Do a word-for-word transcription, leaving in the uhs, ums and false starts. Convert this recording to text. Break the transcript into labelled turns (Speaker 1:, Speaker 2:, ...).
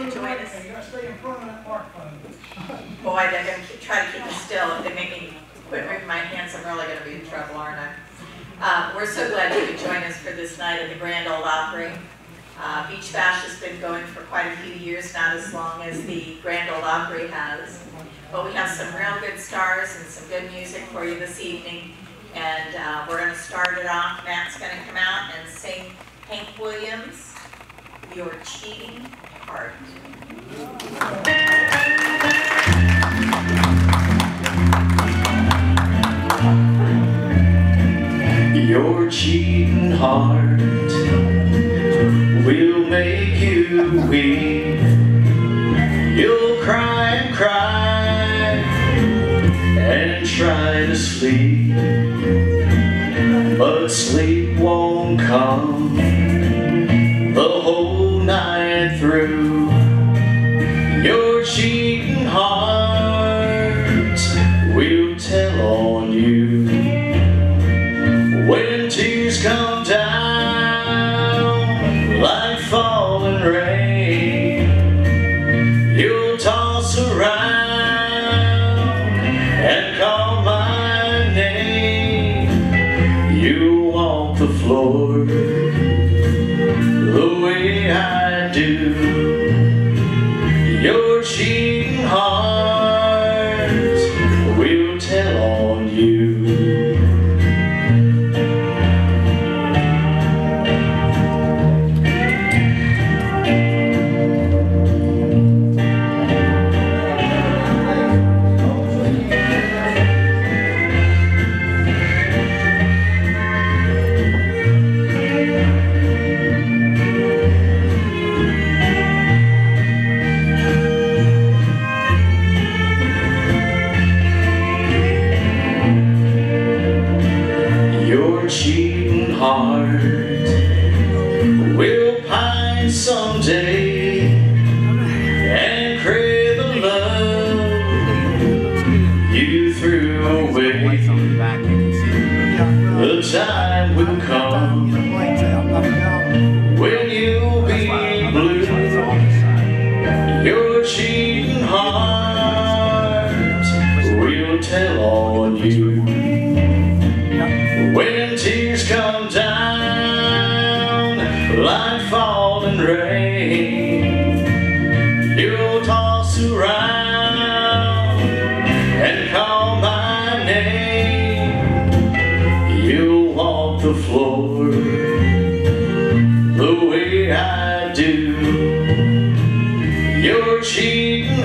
Speaker 1: to join us.
Speaker 2: You gotta stay in front of that microphone.
Speaker 1: Boy, they're going to try to keep me still. If they make me quit moving my hands, I'm really going to be in trouble, aren't I? Uh, we're so glad you could join us for this night at the Grand Ole Opry. Uh, Beach Bash has been going for quite a few years, not as long as the Grand Ole Opry has. But we have some real good stars and some good music for you this evening. And uh, we're going to start it off. Matt's going to come out and sing Hank Williams, Your Cheating Heart.
Speaker 3: Your cheating heart will make you weep. You'll cry and cry and try to sleep, but sleep won't come the whole night through. Your cheating heart will tell on you when tears come down like falling rain. You'll toss around and call my name. You'll walk the floor the way I do. Your cheating heart will tell on you. Your cheating heart will pine someday and crave the love you threw away. The time will come when you'll be blue. Your cheating heart will tell on you. When tears come down like falling rain, you'll toss around and call my name. You'll walk the floor the way I do. Your cheating